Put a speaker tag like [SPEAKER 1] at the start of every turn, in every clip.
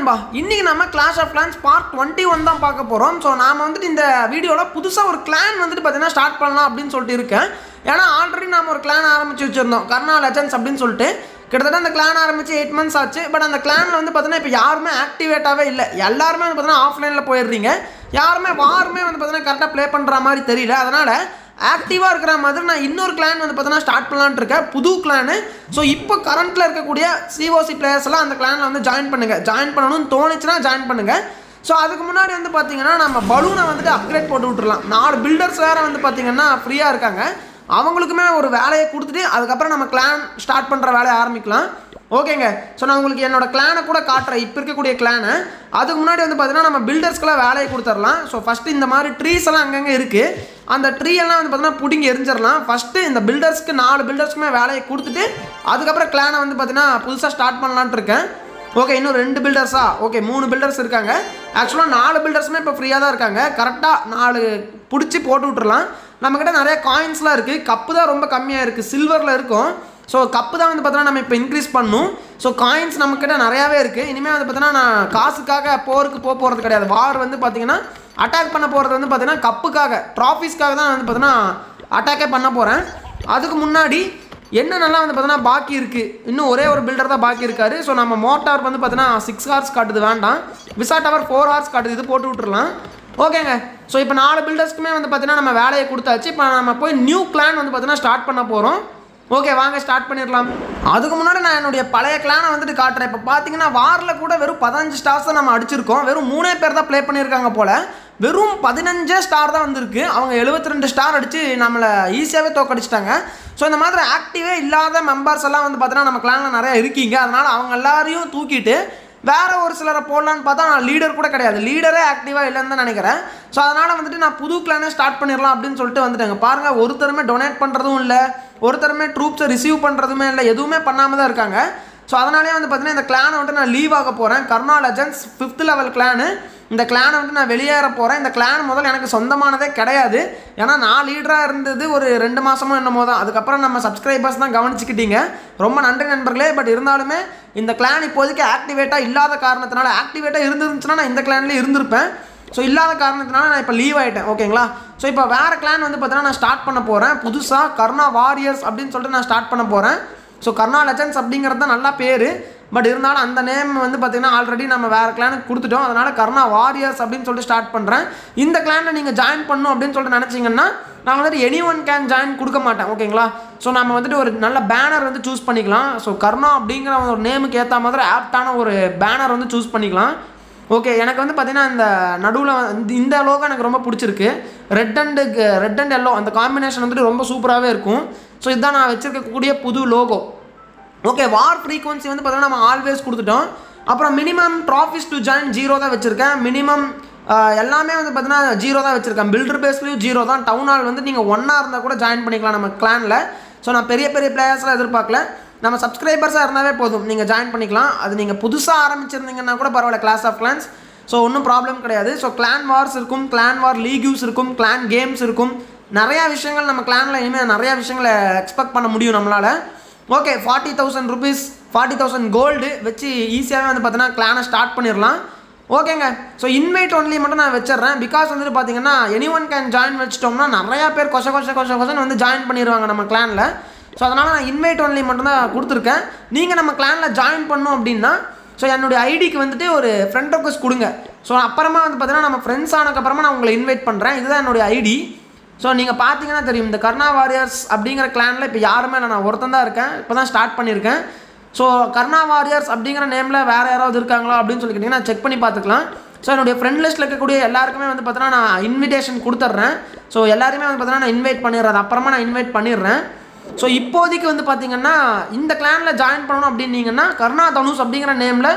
[SPEAKER 1] நண்பா இன்னைக்கு நம்ம கிளாஷ் ஆஃப் கிளான்ஸ் பார்ட் 21 தான் பார்க்க போகிறோம். ஸோ நாம் வந்துட்டு இந்த வீடியோவில் புதுசாக ஒரு கிளான் வந்துட்டு பார்த்தீங்கன்னா ஸ்டார்ட் பண்ணலாம் அப்படின்னு சொல்லிட்டு இருக்கேன். ஏன்னா ஆல்ரெடி நாம் ஒரு கிளான் ஆரம்பித்து வச்சுருந்தோம், கர்னா லெஜண்ட்ஸ் அப்படின்னு சொல்லிட்டு. கிட்டத்தட்ட அந்த கிளான் ஆரம்பித்து 8 months ஆச்சு. பட் அந்த கிளானில் வந்து பார்த்தீங்கன்னா இப்போ யாருமே ஆக்டிவேட்டாகவே இல்லை. எல்லாருமே வந்து பார்த்தீங்கன்னா ஆஃப்லைனில் போயிடுறீங்க. யாருமே வாருமே வந்து பார்த்தீங்கன்னா கரெக்டாக ப்ளே பண்ணுற மாதிரி தெரியல. அதனால் ஆக்டிவாக இருக்கிற மாதிரி நான் இன்னொரு கிளான் வந்து பார்த்தீங்கன்னா ஸ்டார்ட் பண்ணலான்ட்டு இருக்கேன், புது கிளானு. ஸோ இப்போ கரண்ட்டில் இருக்கக்கூடிய சிஓசி பிளேயர்ஸ் எல்லாம் அந்த கிளானில் வந்து ஜாயின் பண்ணுங்கள். ஜாயின் பண்ணணும்னு தோணுச்சுன்னா ஜாயின் பண்ணுங்கள். ஸோ அதுக்கு முன்னாடி வந்து பார்த்தீங்கன்னா நம்ம பலூனை வந்துட்டு அப்கிரேட் போட்டு விட்டுறலாம். 4 பில்டர்ஸ் வேறு வந்து பார்த்தீங்கன்னா ஃப்ரீயாக இருக்காங்க. அவங்களுக்குமே ஒரு வேலையை கொடுத்துட்டு அதுக்கப்புறம் நம்ம கிளான் ஸ்டார்ட் பண்ணுற வேலையை ஆரம்பிக்கலாம். ஓகேங்க. ஸோ நான் உங்களுக்கு என்னோடய கிளானை கூட காட்டுறேன், இப்போ இருக்கக்கூடிய கிளானை. அதுக்கு முன்னாடி வந்து பார்த்தீங்கன்னா நம்ம பில்டர்ஸ்க்கெல்லாம் வேலையை கொடுத்துடலாம். ஸோ ஃபஸ்ட்டு இந்த மாதிரி ட்ரீஸ் எல்லாம் அங்கங்கே இருக்குது, அந்த ட்ரீ எல்லாம் வந்து பார்த்தீங்கன்னா பிடிங்கி எரிஞ்சிடலாம். ஃபஸ்ட்டு இந்த பில்டர்ஸ்க்கு 4 பில்டர்ஸ்க்குமே வேலையை கொடுத்துட்டு அதுக்கப்புறம் கிளானை வந்து பார்த்தீங்கன்னா புதுசாக ஸ்டார்ட் பண்ணலான்ட்டு இருக்கேன். ஓகே, இன்னும் 2 பில்டர்ஸா? ஓகே, 3 பில்டர்ஸ் இருக்காங்க. ஆக்சுவலாக 4 பில்டர்ஸுமே இப்போ ஃப்ரீயாக தான் இருக்காங்க. கரெக்டாக 4 பிடிச்சி போட்டு விட்டுறலாம். நம்மக்கிட்ட நிறைய காயின்ஸ்லாம் இருக்குது. கப்பு தான் ரொம்ப கம்மியாக இருக்குது, சில்வரில் இருக்கும். ஸோ கப்பு தான் வந்து பார்த்தீங்கன்னா நம்ம இப்போ இன்க்ரீஸ் பண்ணணும். ஸோ காயின்ஸ் நம்மக்கிட்ட நிறையாவே இருக்குது. இனிமேல் வந்து பார்த்தீங்கன்னா நான் காசுக்காக போருக்கு போகிறது கிடையாது. வார் வந்து பார்த்தீங்கன்னா அட்டாக் பண்ண போகிறது வந்து பார்த்தீங்கன்னா கப்புக்காக, ட்ராஃபீஸ்க்காக தான் வந்து பார்த்தீங்கன்னா அட்டாக்கே பண்ண போகிறேன். அதுக்கு முன்னாடி என்னென்னலாம் வந்து பார்த்தீங்கன்னா பாக்கி இருக்குது, இன்னும் ஒரே ஒரு பில்டர் தான் பாக்கி இருக்காரு. ஸோ நம்ம மோட்டார் வந்து பார்த்தீங்கன்னா 6 hours காட்டுது, வேண்டாம். விசா டவர் 4 hours காட்டுது, இது போட்டு விட்டுறலாம். ஓகேங்க. ஸோ இப்போ 4 பில்டர்ஸ்க்குமே வந்து பார்த்தீங்கன்னா நம்ம வேலையை கொடுத்தாச்சு. இப்போ நம்ம போய் நியூ கிளான் வந்து பார்த்தீங்கன்னா ஸ்டார்ட் பண்ண போகிறோம். ஓகே, வாங்க ஸ்டார்ட் பண்ணிடலாம். அதுக்கு முன்னாடி நான் என்னுடைய பழைய கிளானை வந்துட்டு காட்டுறேன். இப்போ பார்த்தீங்கன்னா வாரில் கூட வெறும் 15 ஸ்டார்ஸ் தான் நம்ம அடிச்சிருக்கோம். வெறும் 3 பேர் தான் ப்ளே பண்ணியிருக்காங்க போல். வெறும் 15 ஸ்டார் தான் வந்திருக்கு. அவங்க 72 ஸ்டார் அடித்து நம்மளை ஈஸியாகவே தோக்கடிச்சிட்டாங்க. ஸோ இந்த மாதிரி ஆக்டிவே இல்லாத மெம்பர்ஸ் எல்லாம் வந்து பார்த்தீங்கன்னா நம்ம கிளானில் நிறையா இருக்கீங்க. அதனால் அவங்க எல்லாரையும் தூக்கிட்டு வேறு ஒரு சிலரை போடலான்னு பார்த்தா நான் லீடர் கூட கிடையாது, லீடரே ஆக்டிவாக இல்லைன்னு தான் நினைக்கிறேன். ஸோ அதனால் வந்துட்டு நான் புது கிளானே ஸ்டார்ட் பண்ணிடலாம் அப்படின்னு சொல்லிட்டு வந்துட்டேங்க. பாருங்கள், ஒருத்தருமே டொனேட் பண்ணுறதும் இல்லை, ஒருத்தருமே ட்ரூப்ஸை ரிசீவ் பண்ணுறதுமே இல்லை, எதுவுமே பண்ணாமல் தான் இருக்காங்க. ஸோ அதனாலே வந்து பார்த்தீங்கன்னா இந்த கிளானை வந்துட்டு நான் லீவ் ஆக போகிறேன். Karna legends 5th level clan. இந்த கிளானை வந்துட்டு நான் வெளியேற போகிறேன். இந்த கிளான் முதல்ல எனக்கு சொந்தமானதே கிடையாது. ஏன்னா நான் லீடராக இருந்தது ஒரு 2 மாதமோ என்னமோ தான். அதுக்கப்புறம் நம்ம சப்ஸ்கிரைபர்ஸ் தான் கவனிச்சுக்கிட்டீங்க, ரொம்ப நன்றி நண்பர்களே. பட் இருந்தாலுமே இந்த கிளான் இப்போதைக்கு ஆக்டிவேட்டாக இல்லாத காரணத்தினால, ஆக்டிவேட்டாக இருந்துருந்துச்சுன்னா நான் இந்த கிளான்லேயே இருந்திருப்பேன். ஸோ இல்லாத காரணத்தினால நான் இப்போ லீவ் ஆகிட்டேன். ஓகேங்களா. ஸோ இப்போ வேறு கிளான் வந்து பார்த்தீங்கன்னா நான் ஸ்டார்ட் பண்ண போகிறேன் புதுசாக. கர்னா வாரியர்ஸ் அப்படின்னு சொல்லிட்டு நான் ஸ்டார்ட் பண்ண போகிறேன். ஸோ கர்னா லெஜண்ட்ஸ் அப்படிங்கிறது தான் நல்லா பேர். பட் இருந்தாலும் அந்த நேம் வந்து பார்த்திங்கன்னா ஆல்ரெடி நம்ம வேறு கிளானுக்கு கொடுத்துட்டோம். அதனால் கர்னா வாரியர்ஸ் அப்படின்னு சொல்லிட்டு ஸ்டார்ட் பண்ணுறேன். இந்த கிளானில் நீங்கள் ஜாயின் பண்ணணும் அப்படின்னு சொல்லிட்டு நினச்சிங்கன்னா நான் வந்துட்டு anyone can join கொடுக்க மாட்டேன். ஓகேங்களா. ஸோ நம்ம வந்துட்டு ஒரு நல்ல பேனர் வந்து சூஸ் பண்ணிக்கலாம். ஸோ கர்னா அப்படிங்கிற ஒரு நேமுக்கு ஏற்ற மாதிரி ஆப்டான ஒரு பேனர் வந்து சூஸ் பண்ணிக்கலாம். ஓகே, எனக்கு வந்து பார்த்திங்கன்னா இந்த நடுவில் இந்த லோகோ எனக்கு ரொம்ப பிடிச்சிருக்கு. ரெட் அண்ட் எல்லோ அந்த காம்பினேஷன் வந்துட்டு ரொம்ப சூப்பராகவே இருக்கும். ஸோ இதுதான் நான் வச்சுருக்கக்கூடிய புது லோகோ. ஓகே, வார் ஃப்ரீக்வன்சி வந்து பார்த்தீங்கன்னா நம்ம ஆல்வேஸ் கொடுத்துட்டோம். அப்புறம் மினிமம் ட்ராஃபிஸ் டு ஜாயின் 0 தான் வச்சுருக்கேன். மினிமம் எல்லாமே வந்து பார்த்தீங்கன்னா 0 தான் வச்சுருக்கேன். பில்டர் பேஸ்லேயும் 0 தான். டவுன் ஹால் வந்து நீங்கள் 1 இருந்தால் கூட ஜாயின் பண்ணிக்கலாம் நம்ம கிளானில். ஸோ நான் பெரிய பிளேயர்ஸ்லாம் எதிர்பார்க்கல, நம்ம சப்ஸ்கிரைபர்ஸாக இருந்தாவே போதும், நீங்கள் ஜாயின் பண்ணிக்கலாம். அது நீங்கள் புதுசாக ஆரம்பிச்சிருந்தீங்கன்னா கூட பரவாயில்ல, கிளாஸ் ஆஃப் கிளான்ஸ். ஸோ ஒன்றும் ப்ராப்ளம் கிடையாது. ஸோ கிளான் வார்ஸ் இருக்கும், கிளான் வார் லீக்யூஸ் இருக்கும், கிளான் கேம்ஸ் இருக்கும். நிறையா விஷயங்கள் நம்ம கிளானில் இனிமேல் நிறையா விஷயங்களை எக்ஸ்பெக்ட் பண்ண முடியும் நம்மளால். ஓகே, 40,000 rupees 40,000 கோல்டு வச்சு ஈஸியாகவே வந்து பார்த்தீங்கன்னா கிளானை ஸ்டார்ட் பண்ணிடலாம். ஓகேங்க. ஸோ இன்வைட் ஒன்லி மட்டும் நான் வச்சிடுறேன். பிகாஸ் வந்துட்டு பார்த்தீங்கன்னா anyone can join வச்சிட்டோம்னா நிறையா பேர் கொசன்னு வந்து ஜாயின் பண்ணிடுவாங்க நம்ம கிளானில். ஸோ அதனால் நான் இன்வைட் ஒன்லி மட்டும் தான் கொடுத்துருக்கேன். நீங்கள் நம்ம கிளானில் ஜாயின் பண்ணோம் அப்படின்னா ஸோ என்னுடைய ஐடிக்கு வந்துட்டு ஒரு ஃப்ரெண்ட் ரெக்வெஸ்ட் கொடுங்க. ஸோ அப்புறமா வந்து பார்த்தீங்கன்னா நம்ம ஃப்ரெண்ட்ஸ் ஆனதுக்கப்புறமா நான் உங்களை இன்வைட் பண்ணுறேன். இதுதான் என்னுடைய ஐடி. ஸோ நீங்கள் பார்த்தீங்கன்னா தெரியும், இந்த கர்னா வாரியர்ஸ் அப்படிங்கிற கிளானில் இப்போ யாருமே இல்லை, நான் ஒருத்தன் தான் இருக்கேன். இப்போ தான் ஸ்டார்ட் பண்ணியிருக்கேன். ஸோ கர்னா வாரியர்ஸ் அப்படிங்கிற நேமில் வேறு யாராவது இருக்காங்களா அப்படின்னு சொல்லிக்கிட்டிங்கன்னா செக் பண்ணி பார்த்துக்கலாம். ஸோ என்னுடைய ஃப்ரெண்ட் லிஸ்ட்டில் இருக்கக்கூடிய எல்லாருக்குமே வந்து பார்த்தீங்கன்னா நான் இன்விடேஷன் கொடுத்துட்றேன். ஸோ எல்லாருமே வந்து பார்த்தீங்கன்னா நான் இன்வைட் பண்ணிடுறேன். அது அப்புறமா நான் இன்வைட் பண்ணிடுறேன். ஸோ இப்போதைக்கு வந்து பார்த்திங்கன்னா இந்த கிளானில் ஜாயின் பண்ணணும் அப்படின்னீங்கன்னா கர்னா தனுஷ் அப்படிங்கிற நேமில்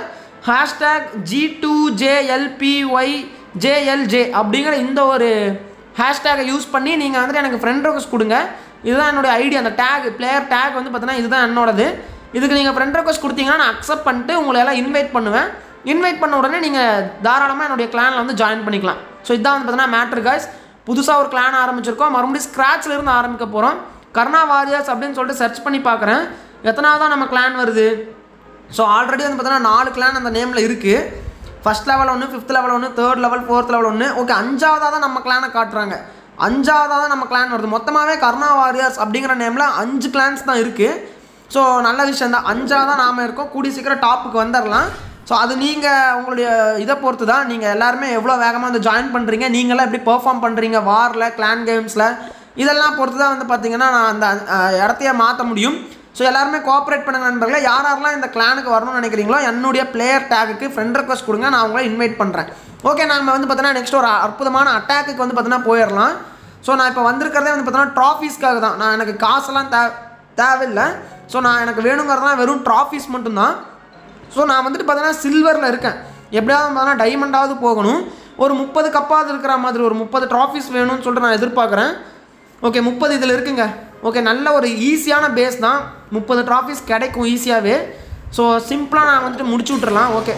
[SPEAKER 1] #G2JLPYJLJ அப்படிங்கிற இந்த ஒரு ஹேஷ்டேகை யூஸ் பண்ணி நீங்கள் வந்துட்டு எனக்கு ஃப்ரெண்ட் ரெக்வெஸ்ட் கொடுங்க. இதுதான் என்னுடைய ஐடி. அந்த டேக் பிளேயர் டேக் வந்து பார்த்தீங்கன்னா இதுதான் என்னோடது. இதுக்கு நீங்கள் ஃப்ரெண்ட் ரெக்வெஸ்ட் கொடுத்தீங்கன்னா நான் அக்செப்ட் பண்ணிட்டு உங்களை எல்லாம் இன்வைட் பண்ணுவேன். இன்வைட் பண்ண உடனே நீங்கள் தாராளமாக என்னுடைய கிளானில் வந்து ஜாயின் பண்ணிக்கலாம். ஸோ இதுதான் வந்து பார்த்தீங்கன்னா மேட்ரு காய்ஸ். புதுசாக ஒரு கிளான் ஆரம்பிச்சிருக்கோம், மறுபடியும் ஸ்க்ராட்ச்லேருந்து ஆரம்பிக்க போகிறோம். கர்னா வாரியர்ஸ் அப்படின்னு சொல்லிட்டு சர்ச் பண்ணி பார்க்குறேன், எத்தனாவது தான் நம்ம கிளான் வருது. ஸோ ஆல்ரெடி வந்து பார்த்தீங்கன்னா 4 கிளான் அந்த நேமில் இருக்குது. ஃபஸ்ட் லெவல் ஒன்று, 5th லெவல் ஒன்று, 3rd லெவல், 4th லெவல் ஒன்று. ஓகே, 5ஆவதாக தான் நம்ம கிளானை காட்டுறாங்க. 5ஆவதாக தான் நம்ம கிளான் வருது. மொத்தமாகவே கர்ணா வாரியர்ஸ் அப்படிங்கிற நேமில் 5 கிளான்ஸ் தான் இருக்குது. ஸோ நல்ல விஷயம் தான். 5ஆக தான் நாம் இருக்கோம். கூடி சீக்கிரம் டாப்புக்கு வந்துடலாம். ஸோ அது நீங்கள் உங்களுடைய இதை பொறுத்து தான். நீங்கள் எல்லாருமே எவ்வளோ வேகமாக வந்து ஜாயின் பண்ணுறீங்க, நீங்களாம் எப்படி பெர்ஃபார்ம் பண்ணுறீங்க வாரில், கிளான் கேம்ஸில், இதெல்லாம் பொறுத்து தான் வந்து பார்த்திங்கன்னா நான் அந்த இடத்தையே மாற்ற முடியும். ஸோ எல்லாருமே கோஆப்ரேட் பண்ணுங்க நண்பர்களே. யாரெல்லாம் இந்த கிளானுக்கு வரணும்னு நினைக்கிறீங்களோ என்னுடைய பிளேயர் டேக்குக்கு ஃப்ரெண்ட் ரெக்வஸ்ட் கொடுங்க, நான் உங்களை இன்வைட் பண்ணுறேன். ஓகே, நம்ம வந்து பார்த்தீங்கன்னா நெக்ஸ்ட் ஒரு அற்புதமான அட்டாக்கு வந்து பார்த்தீங்கன்னா போயிடலாம். ஸோ நான் இப்போ வந்திருக்கிறதே வந்து பார்த்தீங்கன்னா ட்ராஃபீஸ்க்காக தான். நான் எனக்கு காசெல்லாம் தேவையில்லை. ஸோ நான் எனக்கு வேணுங்கிறதுலாம் வெறும் ட்ராஃபீஸ் மட்டும்தான். ஸோ நான் வந்துட்டு பார்த்தீங்கன்னா சில்வரில் இருக்கேன். எப்படியாவது பார்த்தீங்கன்னா டைமண்டாவது போகணும். ஒரு 30 கப்பாவது இருக்கிற மாதிரி ஒரு 30 ட்ராஃபீஸ் வேணும்னு சொல்லிட்டு நான் எதிர்பார்க்குறேன். ஓகே, 30 இதில் இருக்குங்க. ஓகே, நல்ல ஒரு ஈஸியான பேஸ் தான். 30 ட்ராஃபீஸ் கிடைக்கும் ஈஸியாகவே. ஸோ சிம்பிளாக நான் வந்துட்டு முடிச்சு விட்றலாம். ஓகே,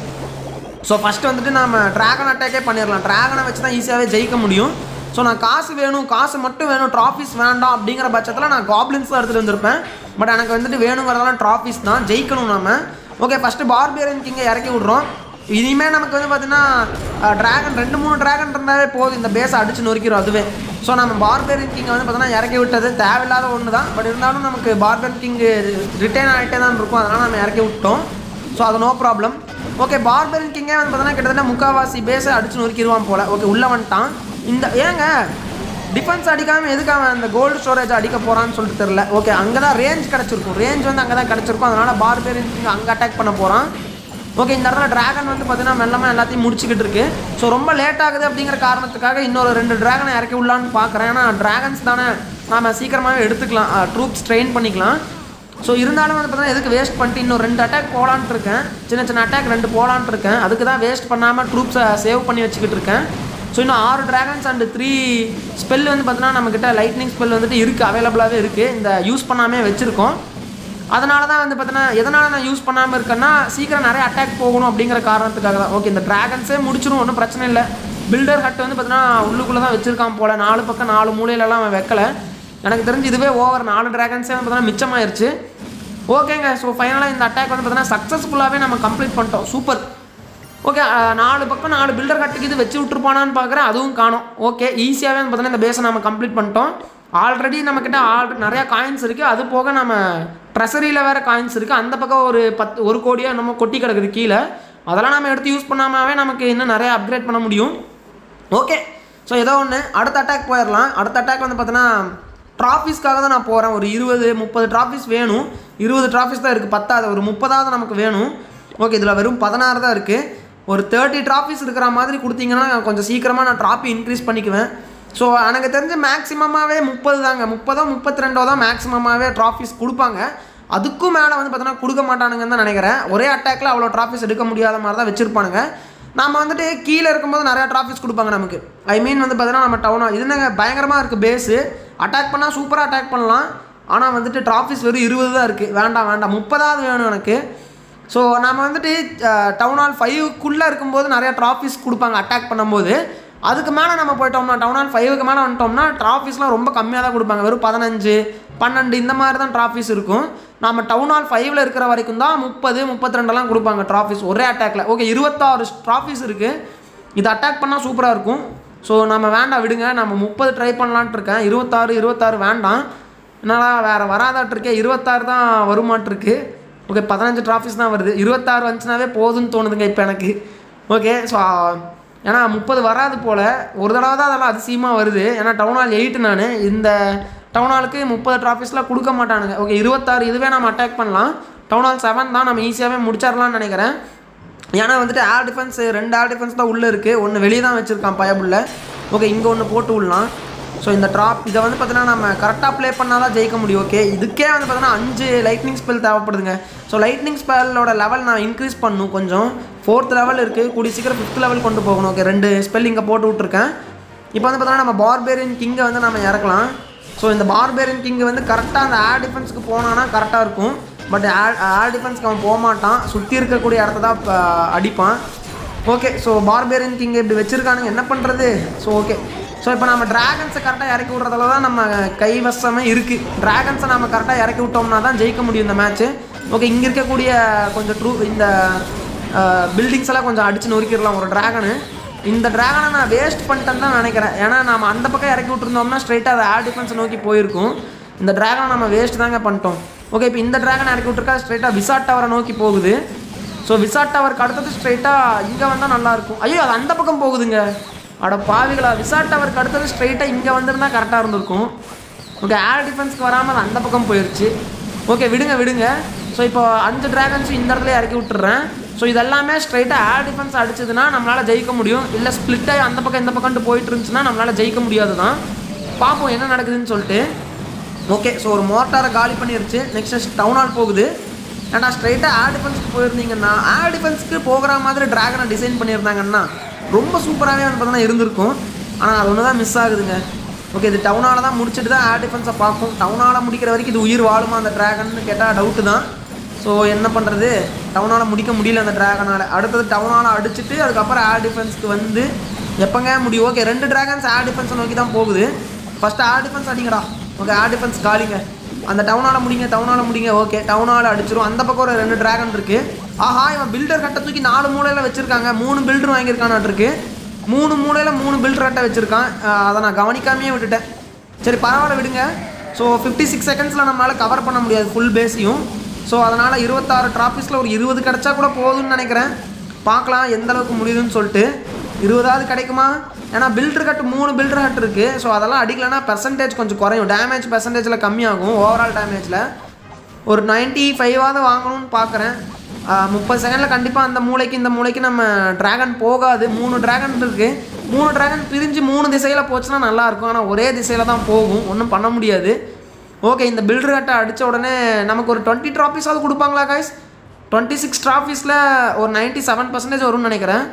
[SPEAKER 1] ஸோ ஃபஸ்ட்டு வந்துட்டு நம்ம ட்ராகன் அட்டாக்கே பண்ணிடலாம். ட்ராகனை வச்சு தான் ஈஸியாகவே ஜெயிக்க முடியும். ஸோ நான் காசு வேணும், காசு மட்டும் வேணும், ட்ராஃபீஸ் வேண்டாம் அப்படிங்கிற பட்சத்தில் நான் காப்ளின்ஸ் தான் எடுத்துகிட்டு வந்திருப்பேன். பட் எனக்கு வந்துட்டு வேணுங்கிறதெல்லாம் ட்ராஃபீஸ் தான், ஜெயிக்கணும் நம்ம. ஓகே, ஃபஸ்ட்டு பார்பியரன் கிங்கை இறக்கி விட்றோம். இனிமேல் நமக்கு வந்து பார்த்தீங்கன்னா ட்ராகன் 2-3 ட்ராகன் இருந்தாலே போதும், இந்த பேஸை அடித்து நொறுக்கிறோம் அதுவே. ஸோ நம்ம பார்பியரன் கிங்கை வந்து பார்த்தீங்கன்னா இறக்கி விட்டது தேவையில்லாத ஒன்று தான். பட் இருந்தாலும் நமக்கு பார்பியரன் கிங்கு ரிட்டைன் ஆகிட்டே தான் இருக்கும், அதனால் நம்ம இறக்கி விட்டோம். ஸோ அது நோ ப்ராப்ளம். ஓகே, பார்பியரன் கிங்கே வந்து பார்த்தீங்கன்னா கிட்டத்தட்ட முக்கால்வாசி பேஸை அடித்து நொறுக்கிடுவான் போல். ஓகே, உள்ளே வந்துட்டான். இந்த ஏங்க டிஃபென்ஸ் அடிக்காமல் எதுக்காக அந்த கோல்டு ஸ்டோரேஜ் அடிக்க போகிறான்னு சொல்லிட்டு தெரில. ஓகே, அங்கே தான் ரேஞ்ச் கிடச்சிருக்கும். ரேஞ்ச் வந்து அங்கே தான் கிடச்சிருக்கும். அதனால் பார்பியரன் கிங் அங்கே அட்டாக் பண்ண போகிறான். ஓகே, இந்த இடத்துல ட்ராகன் வந்து பார்த்தீங்கன்னா மெல்லமாக எல்லாத்தையும் முடிச்சுக்கிட்டு இருக்கு. ஸோ ரொம்ப லேட் ஆகுது அப்படிங்கிற காரணத்துக்காக இன்னொரு 2 ட்ராகனை இறக்கி விடலான்னு பார்க்குறேன். ஏன்னா ட்ராகன்ஸ் தானே, நாம் சீக்கிரமாகவே எடுத்துக்கலாம், ட்ரூப்ஸ் ட்ரெயின் பண்ணிக்கலாம். ஸோ இருந்தாலும் வந்து பார்த்தீங்கன்னா எதுக்கு வேஸ்ட் பண்ணிட்டு இன்னும் 2 அட்டாக் போகலான்ட்டு இருக்கேன். சின்ன சின்ன அட்டாக் 2 போகலான்ட்டு இருக்கேன். அதுக்கு தான் வேஸ்ட் பண்ணாமல் ட்ரூப்ஸை சேவ் பண்ணி வச்சுக்கிட்டு இருக்கேன். ஸோ இன்னும் 6 ட்ராகன்ஸ் அண்ட் 3 ஸ்பெல் வந்து பார்த்தீங்கன்னா நம்மக்கிட்ட லைட்னிங் ஸ்பெல் வந்துட்டு இருக்குது, அவைலபிளாகவே இருக்குது. இந்த யூஸ் பண்ணாமே வச்சுருக்கோம். அதனால தான் வந்து பார்த்தீங்கன்னா எதனால் நான் யூஸ் பண்ணாமல் இருக்கேன்னா சீக்கிரம் நிறைய அட்டாக் போகணும் அப்படிங்கிற காரணத்துக்காக தான். ஓகே, இந்த ட்ராகன்ஸே முடிச்சிடும், ஒன்றும் பிரச்சனை இல்லை. பில்டர் ஹட் வந்து பார்த்தீங்கன்னா உள்ளுக்குள்ளே தான் வச்சுருக்கான் போல். 4 பக்கம் 4 மூலையிலலாம் அவன் வைக்கலை. எனக்கு தெரிஞ்சு இதுவே ஓவர் 4 ட்ராகன்ஸே வந்து பார்த்தீங்கன்னா மிச்சமாயிருச்சு. ஓகேங்க, ஸோ ஃபைனலாக இந்த அட்டாக் வந்து பார்த்தீங்கன்னா சக்ஸஸ்ஃபுல்லாகவே நம்ம கம்ப்ளீட் பண்ணிட்டோம். சூப்பர். ஓகே, 4 பக்கம் 4 பில்டர் கட்டுக்கு இது வச்சு விட்டுருப்பானான்னு பார்க்குறேன், அதுவும் காணும். ஓகே, ஈஸியாகவே வந்து பார்த்தீங்கன்னா இந்த பேஸை நம்ம கம்ப்ளீட் பண்ணிட்டோம். ஆல்ரெடி நம்மக்கிட்ட நிறையா காயின்ஸ் இருக்குது. அது போக நம்ம ட்ரெஸரியில் வேறு காயின்ஸ் இருக்குது. அந்த பக்கம் ஒரு 1 கோடியாக நம்ம கொட்டி கிடக்குது கீழே. அதெல்லாம் நம்ம எடுத்து யூஸ் பண்ணாமவே நமக்கு இன்னும் நிறையா அப்கிரேட் பண்ண முடியும். ஓகே, ஸோ ஏதோ ஒன்று அடுத்த அட்டாக் போயிடலாம். அடுத்த அட்டாக் வந்து பார்த்தீங்கன்னா ட்ராஃபீஸ்க்காக தான் நான் போகிறேன். ஒரு 20-30 ட்ராஃபீஸ் வேணும். 20 ட்ராஃபீஸ் தான் இருக்குது, பத்தாது. ஒரு 30ஆவது நமக்கு வேணும். ஓகே, இதில் வெறும் 16 தான் இருக்குது. ஒரு 30 ட்ராஃபீஸ் இருக்கிற மாதிரி கொடுத்தீங்கன்னா கொஞ்சம் சீக்கிரமாக நான் ட்ராஃபி இன்க்ரீஸ் பண்ணிக்குவேன். ஸோ எனக்கு தெரிஞ்சு மேக்ஸிமமாகவே 30 தாங்க, 30-32 தான் மேக்ஸிமமாகவே ட்ராஃபீஸ் கொடுப்பாங்க. அதுக்கும் மேலே வந்து பார்த்தீங்கன்னா கொடுக்க மாட்டானுங்கன்னு தான் நினைக்கிறேன். ஒரே அட்டாக்கில் அவ்வளோ ட்ராஃபீஸ் எடுக்க முடியாத மாதிரி தான் வச்சுருப்பானுங்க. நம்ம வந்துட்டு கீழே இருக்கும்போது நிறையா ட்ராஃபீஸ் கொடுப்பாங்க நமக்கு. ஐ மீன் வந்து பார்த்தீங்கன்னா நம்ம டவுனாக இதுங்க பயங்கரமாக இருக்குது பேஸு. அட்டாக் பண்ணால் சூப்பராக அட்டாக் பண்ணலாம். ஆனால் வந்துட்டு ட்ராஃபீஸ் வெறும் 20 தான் இருக்குது. வேண்டாம் 30ஆவது வேணும் எனக்கு. ஸோ நம்ம வந்துட்டு டவுன் ஹால் 5க்குள்ளே இருக்கும்போது நிறையா ட்ராஃபீஸ் கொடுப்பாங்க அட்டாக் பண்ணும்போது. அதுக்கு மேலே நம்ம போயிட்டோம்னா டவுன் ஹால் 5க்கு மேலே வந்துட்டோம்னா ட்ராஃபீஸ்லாம் ரொம்ப கம்மியாக தான் கொடுப்பாங்க. வெறும் 15-12 இந்த மாதிரி தான் ட்ராஃபீஸ் இருக்கும். நம்ம டவுன் ஹால் 5ல் இருக்கிற வரைக்கும் தான் 30-32 கொடுப்பாங்க ட்ராஃபீஸ் ஒரே அட்டாக்ல. ஓகே, 26 ட்ராஃபீஸ் இருக்குது. இது அட்டாக் பண்ணால் சூப்பராக இருக்கும். ஸோ நம்ம வேண்டாம் விடுங்க, நம்ம 30 ட்ரை பண்ணலான்ட்டு இருக்கேன். 26 வேண்டாம், என்னால் வேறு வராதாட்டிருக்கேன். 26 தான் வருமாட்டிருக்கு. ஓகே, 15 ட்ராஃபீஸ் தான் வருது. 26 வந்துச்சுனாவே போதுன்னு தோணுதுங்க இப்போ எனக்கு. ஓகே, ஸோ ஏன்னா 30 வராது போல். ஒரு தடவை தான் அதெல்லாம் அதிசயமாக வருது. ஏன்னா டவுன் ஹால் 8 நான் இந்த டவுன் ஹாலுக்கு 30 ட்ராஃபீஸ்லாம் கொடுக்க மாட்டானுங்க. ஓகே, 26 இதுவே நம்ம அட்டாக் பண்ணலாம். டவுன் ஹால் 7 தான் நம்ம ஈஸியாகவே முடிச்சிடலாம்னு நினைக்கிறேன். ஏன்னா வந்துட்டு ஏர் டிஃபென்ஸ் 2 ஏர் டிஃபென்ஸ் தான் உள்ளே இருக்குது. ஒன்று வெளியே தான் வச்சுருக்கான் பயபுள்ள. ஓகே, இங்கே ஒன்று போட்டு விடலாம். ஸோ இந்த இதை வந்து பார்த்தீங்கன்னா நம்ம கரெக்டாக ப்ளே பண்ணால் தான் ஜெயிக்க முடியும். ஓகே, இதுக்கே வந்து பார்த்தீங்கன்னா 5 லைட்னிங் ஸ்பெல் தேவைப்படுதுங்க. ஸோ லைட்னிங் ஸ்பெல்லோட லெவல் நான் இன்க்ரீஸ் பண்ணணும் கொஞ்சம். 4th லெவல் இருக்குது, கூடிய சீக்கிரம் 5th லெவல் கொண்டு போகணும். ஓகே, 2 ஸ்பெல் இங்கே போட்டு விட்ருக்கேன். இப்போ வந்து பார்த்தீங்கன்னா நம்ம பார்பேரியன் கிங்கை வந்து நம்ம இறக்கலாம். ஸோ இந்த பார்பேரியன் கிங்கு வந்து கரெக்டாக அந்த ஏர் டிஃபென்ஸுக்கு போனான்னா கரெக்டாக இருக்கும். பட் ஏர் டிஃபென்ஸ்க்கு அவன் போக மாட்டான், சுற்றி இருக்கக்கூடிய இடத்த தான் அடிப்பான். ஓகே, ஸோ பார்பேரியன் கிங்கை இப்படி வச்சுருக்கானுங்க, என்ன பண்ணுறது? ஸோ ஓகே, ஸோ இப்போ நம்ம ட்ராகன்ஸை கரெக்டாக இறக்கி விட்றதுல தான் நம்ம கைவசமே இருக்குது. ட்ராகன்ஸை நம்ம கரெக்டாக இறக்கி விட்டோம்னா தான் ஜெயிக்க முடியும் இந்த மேட்ச்சு. ஓகே, இங்கே இருக்கக்கூடிய கொஞ்சம் இந்த பில்டிங்ஸ் எல்லாம் கொஞ்சம் அடித்து நொறுக்கிடலாம் ஒரு ட்ராகனு. இந்த ட்ராகனை நான் வேஸ்ட் பண்ணிட்டேன்னு தான் நினைக்கிறேன். ஏன்னா நம்ம அந்த பக்கம் இறக்கி விட்டுருந்தோம்னா ஸ்ட்ரைட்டாக அதை ஏர் டிஃபென்ஸை நோக்கி போயிருக்கும். இந்த ட்ராகனை நம்ம வேஸ்ட் தாங்க பண்ணிட்டோம். ஓகே, இப்போ இந்த ட்ராகனை இறக்கி விட்டுருக்கா ஸ்ட்ரைட்டாக விசாட் டவரை நோக்கி போகுது. ஸோ விசாட் டவருக்கு அடுத்தது ஸ்ட்ரைட்டாக இங்கே வந்தால் நல்லாயிருக்கும். ஐயோ, அது அந்த பக்கம் போகுதுங்க. அட பாவிகளா, விசாட் டவருக்கு அடுத்தது ஸ்ட்ரைட்டாக இங்கே வந்துருந்தா கரெக்டாக இருந்திருக்கும். ஓகே, ஏர் டிஃபென்ஸ்க்கு வராமல் அது அந்த பக்கம் போயிடுச்சு. ஓகே, விடுங்க. ஸோ இப்போ 5 ட்ராகன்ஸும் இந்த இடத்துல இறக்கி விட்டுறேன். ஸோ இதெல்லாமே ஸ்ட்ரைட்டாக ஏர் டிஃபென்ஸ் அடிச்சதுன்னா நம்மளால் ஜெயிக்க முடியும். இல்லை ஸ்ப்ளிட்டாகி அந்த பக்கம் இந்த பக்கம்ட்டு போயிட்டு இருந்துச்சுன்னா நம்மளால் ஜெயிக்க முடியாது தான். பார்ப்போம் என்ன நடக்குதுன்னு சொல்லிட்டு. ஓகே, ஸோ ஒரு மோட்டாரை காலி பண்ணிருச்சு. நெக்ஸ்ட் டவுன் ஹால் போகுது. ஏன்னா ஸ்ட்ரைட்டாக ஏர் டிஃபென்ஸ்க்கு போயிருந்தீங்கன்னா ஏர் டிஃபென்ஸ்க்கு போகிற மாதிரி ட்ராகனை டிசைன் பண்ணியிருந்தாங்கன்னா ரொம்ப சூப்பராகவே வந்து பார்த்தீங்கன்னா இருந்திருக்கும். ஆனால் அது ஒன்று தான் மிஸ் ஆகுதுங்க. ஓகே, இது டவுனால் தான் முடிச்சுட்டு தான் ஏர் டிஃபென்ஸை பார்க்கும். டவுனால் முடிக்கிற வரைக்கும் இது உயிர் வாழுமா அந்த ட்ராகன்னு கேட்டால் டவுட்டு தான். ஸோ என்ன பண்ணுறது, டவுனால் முடிக்க முடியல அந்த ட்ராகனால். அடுத்தது டவுனால் அடிச்சுட்டு அதுக்கப்புறம் ஏர் டிஃபென்ஸ்க்கு வந்து எப்போங்க முடியும். ஓகே, 2 ட்ராகன்ஸ் ஏர் டிஃபென்ஸை நோக்கி தான் போகுது. ஃபஸ்ட்டு ஏர் டிஃபென்ஸ் அடிங்கடா. ஓகே, ஏர் டிஃபென்ஸ் காலிங்க. அந்த டவுனால் முடிங்க. ஓகே, டவுனால் அடிச்சிடும். அந்த பக்கம் ஒரு 2 ட்ராகன் இருக்குது. ஆஹா, இவன் பில்டர் கட்டை தூக்கி 4 மூலையில் வச்சுருக்காங்க. 3 பில்டர் வாங்கியிருக்கானாட்டிருக்கு. 3 மூலையில் 3 பில்டர் கட்டை வச்சுருக்கான். அதை நான் கவனிக்காமையே விட்டுட்டேன். சரி, பரவாயில்ல, விடுங்க. ஸோ 56 செகண்ட்ஸில் நம்மளால் கவர் பண்ண முடியாது ஃபுல் பேஸையும். ஸோ அதனால் 26 ட்ராஃபிஸில் ஒரு 20 கிடச்சா கூட போகுதுன்னு நினைக்கிறேன். பார்க்கலாம் எந்த அளவுக்கு முடியுதுன்னு சொல்லிட்டு. 20ஆவது கிடைக்குமா? ஏன்னா பில்டர் கட்டு 3 பில்டர் கட்டு இருக்குது. ஸோ அதெல்லாம் அடிக்கலைன்னா பெர்சன்டேஜ் கொஞ்சம் குறையும். டேமேஜ் பெர்சன்டேஜில் கம்மியாகும். ஓவரால் டேமேஜில் ஒரு 95ஆவது வாங்கணும்னு பார்க்குறேன். 30 செகண்டில் கண்டிப்பாக அந்த மூளைக்கு இந்த மூளைக்கு நம்ம ட்ராகன் போகாது. 3 ட்ராகன் இருக்குது. 3 ட்ராகன் பிரிஞ்சு 3 திசையில் போச்சுன்னா நல்லாயிருக்கும். ஆனால் ஒரே திசையில் தான் போகும், ஒன்றும் பண்ண முடியாது. ஓகே, இந்த பில்டர் கட்டை அடித்த உடனே நமக்கு ஒரு 20 ட்ராஃபிஸாவது கொடுப்பாங்களா கைஸ்? 26 ட்ராஃபிஸில் ஒரு 97% வரும்னு நினைக்கிறேன்.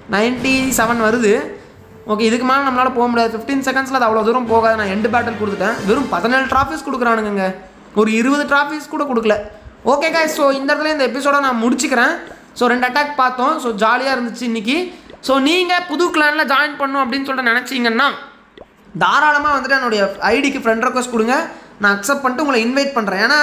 [SPEAKER 1] 97 வருது. ஓகே, இதுக்கு மேலே நம்மளால் போக முடியாது. 15 செகண்ட்ஸில் அது அவ்வளோ தூரம் போகாது. நான் எண்டு பேட்டில் கொடுத்துட்டேன். வெறும் 17 ட்ராஃபிஸ் கொடுக்குறானுங்க. ஒரு 20 ட்ராஃபிஸ் கூட கொடுக்கல. ஓகே கைஸ், ஸோ இந்த இடத்துல இந்த எபிசோட நான் முடிச்சுக்கிறேன். ஸோ 2 அட்டாக் பார்த்தோம். ஸோ ஜாலியாக இருந்துச்சு இன்றைக்கி. ஸோ நீங்கள் புது கிளானில் ஜாயின் பண்ணணும் அப்படின்னு சொல்லிட்டு நினச்சிங்கன்னா தாராளமாக வந்துட்டு என்னுடைய ஐடிக்கு ஃப்ரெண்ட் ரெக்வஸ்ட் கொடுங்க. நான் அக்செப்ட் பண்ணிட்டு உங்களை இன்வைட் பண்ணுறேன். ஏன்னா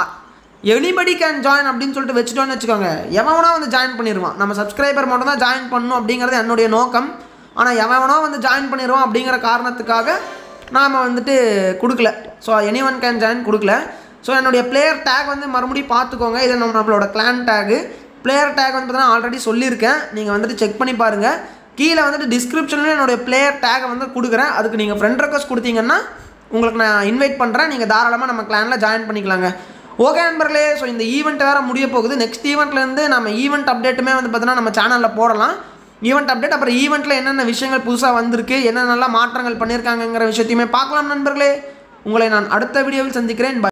[SPEAKER 1] எனிபடி கேன் ஜாயின் அப்படின்னு சொல்லிட்டு வச்சுட்டோன்னு வச்சுக்கோங்க, எவனா வந்து ஜாயின் பண்ணிடுவான். நம்ம சப்ஸ்கிரைபர் மட்டும் தான் ஜாயின் பண்ணணும் அப்படிங்கிறது என்னுடைய நோக்கம். ஆனால் எவனோ வந்து ஜாயின் பண்ணிடுவோம் அப்படிங்கிற காரணத்துக்காக நாம் வந்துட்டு கொடுக்கல. So any one can join கொடுக்கல. ஸோ என்னுடைய பிளேயர் டேக் வந்து மறுபடியும் பார்த்துக்கோங்க. இது நம்மளோட கிளான் டேகு. பிளேயர் டேக் வந்து பார்த்தீங்கன்னா ஆல்ரெடி சொல்லியிருக்கேன். நீங்கள் வந்துட்டு செக் பண்ணி பாருங்கள். கீழே வந்துட்டு டிஸ்கிரிப்ஷனில் என்னுடைய பிளேயர் டேகை வந்து கொடுக்குறேன். அதுக்கு நீங்கள் ஃப்ரெண்ட் ரெக்வஸ்ட் கொடுத்தீங்கன்னா உங்களுக்கு நான் இன்வைட் பண்ணுறேன். நீங்கள் தாராளமாக நம்ம கிளானில் ஜாயின் பண்ணிக்கலாங்க. ஓகே நண்பர்களே, ஸோ இந்த ஈவெண்ட் வேறு முடிய போகுது. நெக்ஸ்ட் ஈவெண்ட்லேருந்து நம்ம ஈவெண்ட் அப்டேட்டுமே வந்து பார்த்தீங்கன்னா நம்ம சேனலில் போடலாம். ஈவெண்ட் அப்டேட், அப்புறம் ஈவெண்ட்டில் என்னென்ன விஷயங்கள் புதுசாக வந்திருக்கு, என்னென்னலாம் மாற்றங்கள் பண்ணியிருக்காங்கிற விஷயத்தையுமே பார்க்கலாம் நண்பர்களே. உங்களை நான் அடுத்த வீடியோவில் சந்திக்கிறேன்.